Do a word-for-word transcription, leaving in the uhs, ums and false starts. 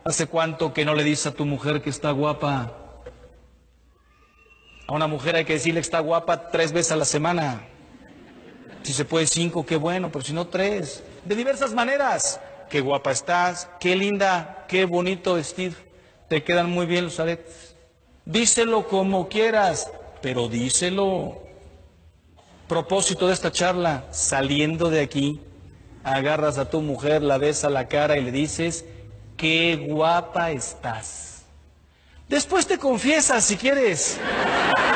¿Hace cuánto que no le dices a tu mujer que está guapa? A una mujer hay que decirle que está guapa tres veces a la semana. Si se puede cinco, qué bueno, pero si no tres. De diversas maneras. Qué guapa estás, qué linda, qué bonito vestido. Te quedan muy bien los aretes. Díselo como quieras, pero díselo. Propósito de esta charla, saliendo de aquí, agarras a tu mujer, la ves a la cara y le dices, qué guapa estás. Después te confiesas si quieres.